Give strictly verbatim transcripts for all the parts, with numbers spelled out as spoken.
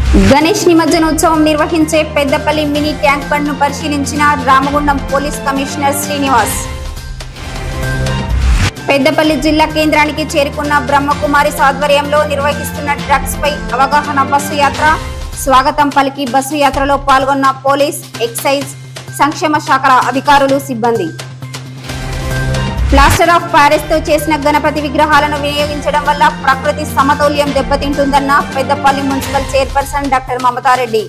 గణేష్ నిమజ్జనోత్సవం నిర్వహించే Peddapalli mini tank బండ్ను పరిశీలించిన రామగుండం పోలీస్ కమిషనర్ శ్రీనివాస్. పెద్దపల్లి జిల్లా కేంద్రానికి చేరుకున్న బ్రహ్మకుమారి ఆధ్వర్యంలో నిర్వహిస్తున్న డ్రగ్స్ పై అవగాహన బస్సు యాత్ర. స్వాగతం పలికి బస్సు యాత్రలో పాల్గొన్న పోలీస్, ఎక్సైజ్, సంక్షేమ శాఖల అధికారులు, సిబ్బంది. ప్లాస్టర్ ఆఫ్ ప్యారిస్ తో చేసిన గణపతి విగ్రహాలను వినియోగించడం వల్ల ప్రకృతి సమతౌల్యం దెబ్బతింటుందన్న Peddapalli municipal chairperson doctor Mamatha Reddy.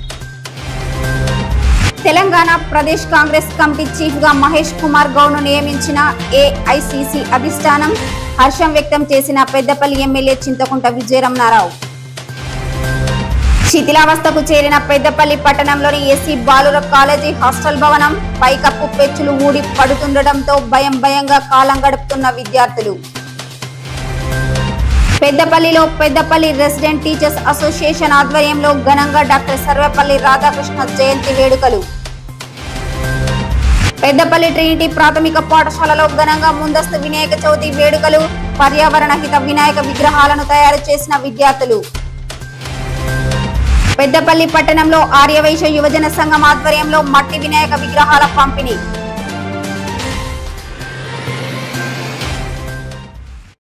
Telangana Pradesh Congress committee chief గా మహేష్ కుమార్ గౌడ్ ను నియమించిన ఏఐసిసి అధిష్టానం. హర్షం వ్యక్తం చేసిన పెద్దపల్లి ఎమ్మెల్యే చింతకుంట విజయరమణారావు. శిథిలావస్థకు చేరిన పెద్దపల్లి పట్టణంలోని ఎస్సీ బాలుర కాలేజీ హాస్టల్ భవనం పైకప్పు పెచ్చులు ఊడి పడుతుండటంతో భయం భయంగా కాలం గడుపుతున్న విద్యార్థులు. పెద్దపల్లిలో పెద్దపల్లి రెసిడెంట్ టీచర్స్ అసోసియేషన్ ఆధ్వర్యంలో ఘనంగా డాక్టర్ సర్వేపల్లి రాధాకృష్ణ జయంతి వేడుకలు. పెద్దపల్లి ట్రినిటీ ప్రాథమిక పాఠశాలలో ఘనంగా ముందస్తు వినాయక చవితి వేడుకలు. పర్యావరణ హిత వినాయక విగ్రహాలను తయారు చేసిన విద్యార్థులు. పెద్దపల్లి పట్టణంలో ఆర్యవైశ్య యువజన సంఘం ఆధ్వర్యంలో మట్టి వినాయక విగ్రహాల పంపిణీ.